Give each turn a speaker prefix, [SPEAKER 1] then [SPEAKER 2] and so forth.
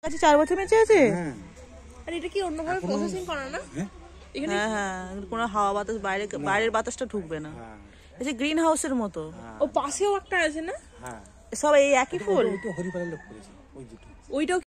[SPEAKER 1] আচ্ছা 4 বছর বেঁচে আছে।
[SPEAKER 2] আর এটা কি অন্যভাবে প্রসেসিং করা না?
[SPEAKER 1] হ্যাঁ হ্যাঁ, কোনো হাওয়া বাতাস বাইরের বাতাসটা ঢুকবে না। এই গ্রিন হাউসের মতো।
[SPEAKER 2] ও পাশেও একটা আছে না?
[SPEAKER 1] সব এই একই ফুল।
[SPEAKER 2] ওইটাও